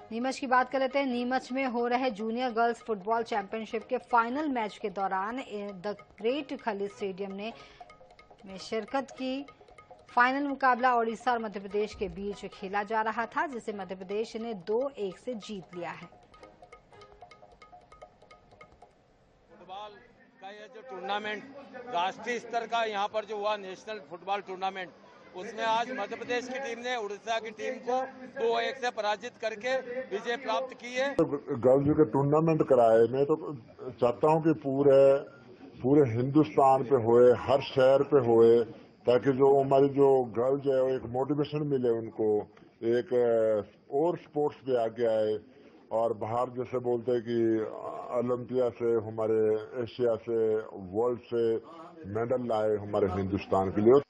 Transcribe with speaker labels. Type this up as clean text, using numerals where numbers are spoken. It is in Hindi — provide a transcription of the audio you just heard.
Speaker 1: नीमच की बात कर लेते हैं। नीमच में हो रहे जूनियर गर्ल्स फुटबॉल चैंपियनशिप के फाइनल मैच के दौरान द ग्रेट खली स्टेडियम में शिरकत की। फाइनल मुकाबला ओडिशा और मध्य प्रदेश के बीच खेला जा रहा था, जिसे मध्य प्रदेश ने 2-1 से जीत लिया है।
Speaker 2: फुटबॉल का ये जो टूर्नामेंट राष्ट्रीय स्तर का यहाँ पर जो हुआ नेशनल फुटबॉल टूर्नामेंट, उसमें आज मध्य प्रदेश की टीम ने उड़ीसा की टीम को 2-1 से पराजित करके विजय प्राप्त की है।
Speaker 3: गर्ल्स के टूर्नामेंट कराए, मैं तो चाहता हूँ कि पूरे हिंदुस्तान पे होए, हर शहर पे होए, ताकि जो हमारी जो गर्ल्स है वो एक मोटिवेशन मिले उनको, एक और स्पोर्ट्स पे आगे आए और बाहर जैसे बोलते हैं कि ओलंपिया से, हमारे एशिया से, वर्ल्ड से मेडल लाए हमारे हिंदुस्तान के लिए।